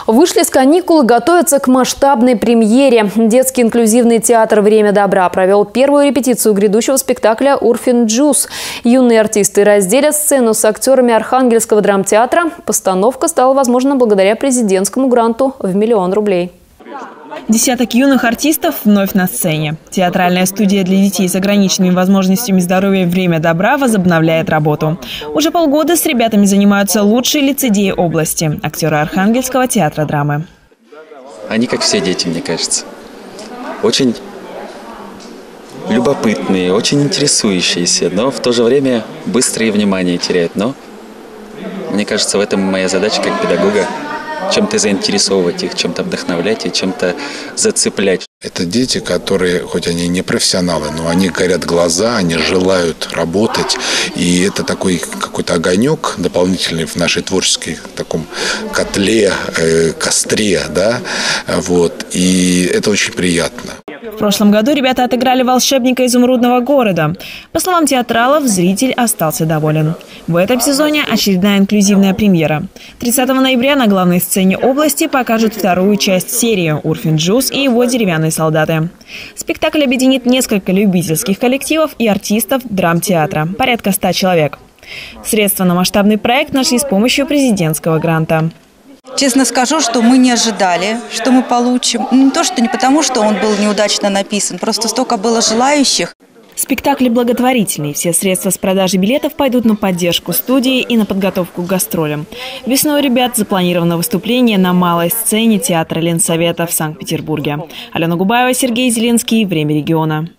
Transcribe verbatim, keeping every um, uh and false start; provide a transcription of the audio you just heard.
Вышли с каникул и готовятся к масштабной премьере. Детский инклюзивный театр «Время добра» провел первую репетицию грядущего спектакля «Урфин Джюс». Юные артисты разделят сцену с актерами Архангельского драмтеатра. Постановка стала возможна благодаря президентскому гранту в миллион рублей. Десяток юных артистов вновь на сцене. Театральная студия для детей с ограниченными возможностями здоровья «Время добра» возобновляет работу. Уже полгода с ребятами занимаются лучшие лицедеи области – актеры Архангельского театра драмы. Они, как все дети, мне кажется, очень любопытные, очень интересующиеся, но в то же время быстрое внимание теряют. Но мне кажется, в этом моя задача как педагога – чем-то заинтересовывать их, чем-то вдохновлять и чем-то зацеплять. Это дети, которые, хоть они не профессионалы, но они горят глаза, они желают работать. И это такой какой-то огонек дополнительный в нашей творческой таком котле, э, костре, да, вот. И это очень приятно. В прошлом году ребята отыграли волшебника изумрудного города. По словам театралов, зритель остался доволен. В этом сезоне очередная инклюзивная премьера. тридцатого ноября на главной сцене области покажут вторую часть серии «Урфин Джюс» и его деревянные солдаты. Спектакль объединит несколько любительских коллективов и артистов драмтеатра. Порядка ста человек. Средства на масштабный проект нашли с помощью президентского гранта. Честно скажу, что мы не ожидали, что мы получим. Не то, что не потому, что он был неудачно написан, просто столько было желающих. Спектакль благотворительный. Все средства с продажи билетов пойдут на поддержку студии и на подготовку к гастролям. Весной у ребят запланировано выступление на малой сцене театра Ленсовета в Санкт-Петербурге. Алена Губаева, Сергей Зеленский. Время региона.